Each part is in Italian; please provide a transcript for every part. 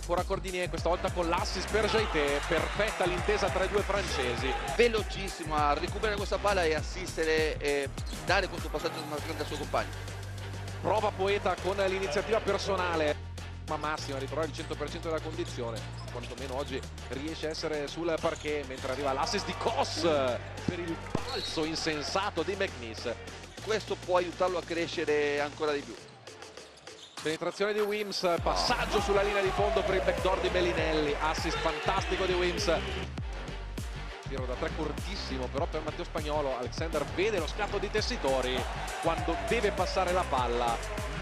ancora Cordinier, questa volta con l'assist per Jaité, perfetta l'intesa tra i due francesi. Velocissimo a recuperare questa palla e assistere e dare questo passaggio smarcante al suo compagno. Prova Poeta con l'iniziativa personale, ma massima, ritrovare il 100% della condizione, quantomeno oggi riesce a essere sul parquet, mentre arriva l'assist di Kos per il balzo insensato di McNeese. Questo può aiutarlo a crescere ancora di più. Penetrazione di Wims, passaggio sulla linea di fondo per il backdoor di Bellinelli, assist fantastico di Wims. Tiro da tre cortissimo però per Matteo Spagnolo. Alexander vede lo scatto di Tessitori quando deve passare la palla.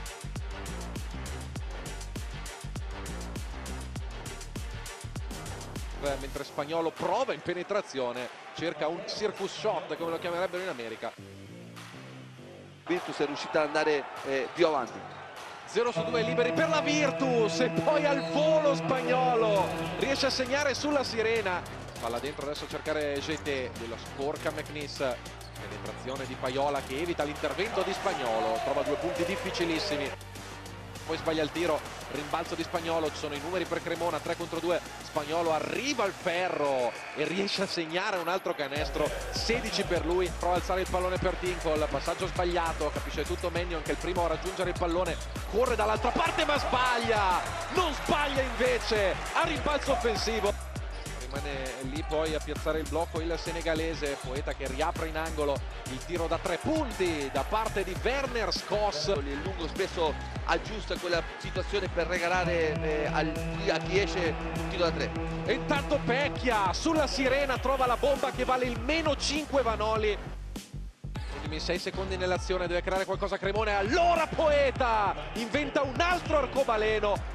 Mentre Spagnolo prova in penetrazione, cerca un circus shot come lo chiamerebbero in America. Virtus è riuscita ad andare più avanti. 0 su 2 liberi per la Virtus e poi al volo Spagnolo riesce a segnare sulla sirena. Palla dentro adesso a cercare Jaité, dello sporca McNeese, penetrazione di Paiola che evita l'intervento di Spagnolo, trova due punti difficilissimi, poi sbaglia il tiro, rimbalzo di Spagnolo, ci sono i numeri per Cremona, 3 contro 2, Spagnolo arriva al ferro e riesce a segnare un altro canestro, 16 per lui, prova a alzare il pallone per Tinkle, passaggio sbagliato, capisce tutto Mannion che è il primo a raggiungere il pallone, corre dall'altra parte ma sbaglia, non sbaglia invece, a rimbalzo offensivo. Rimane lì poi a piazzare il blocco il senegalese, Poeta che riapre in angolo, il tiro da 3 punti da parte di Werner Skos. Il lungo spesso aggiusta quella situazione per regalare a chi esce un tiro da 3. E intanto Pecchia sulla sirena trova la bomba che vale il -5 Vanoli. Ultimi 6 secondi nell'azione, deve creare qualcosa Cremone, allora Poeta inventa un altro arcobaleno.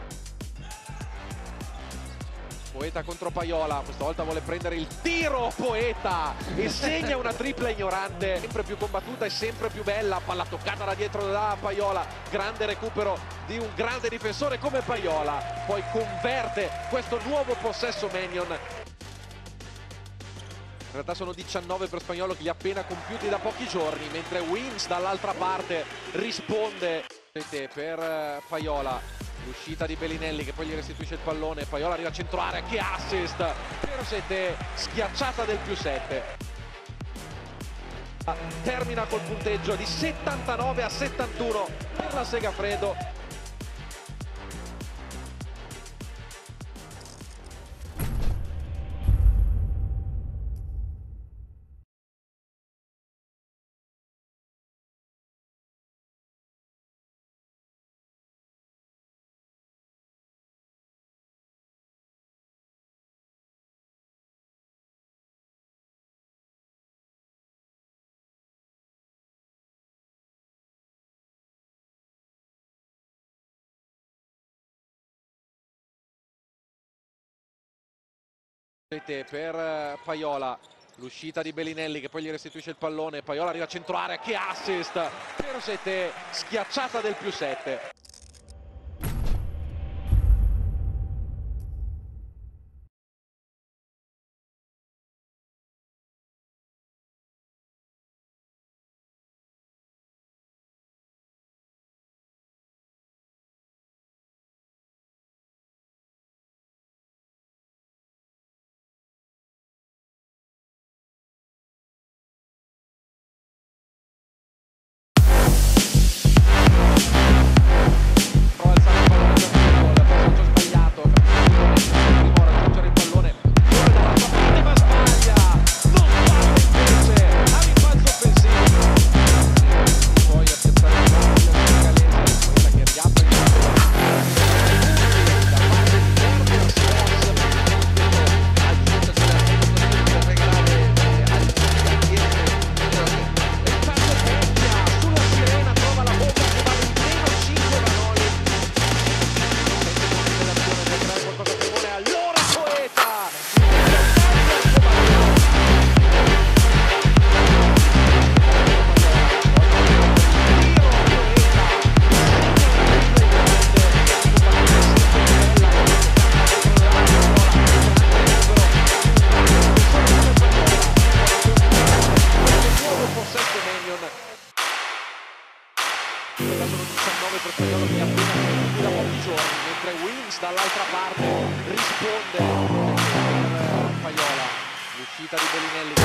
Poeta contro Paiola, questa volta vuole prendere il tiro Poeta e segna una tripla ignorante, sempre più combattuta e sempre più bella, palla toccata da dietro da Paiola, grande recupero di un grande difensore come Paiola, poi converte questo nuovo possesso Mannion. In realtà sono 19 per Spagnolo che li ha appena compiuti da pochi giorni, mentre Wims dall'altra parte risponde per Paiola. L'uscita di Bellinelli che poi gli restituisce il pallone, Paiola arriva a centrare, che assist per Jaité, schiacciata del +7. Termina col punteggio di 79-71 per la Segafredo. Per Paiola, l'uscita di Bellinelli che poi gli restituisce il pallone, Paiola arriva a centrare, che assist per Jaité, schiacciata del +7. 19 per Spagnolo che è appena finito da pochi giorni, mentre Wings dall'altra parte risponde per Faiola. L'uscita di Bellinelli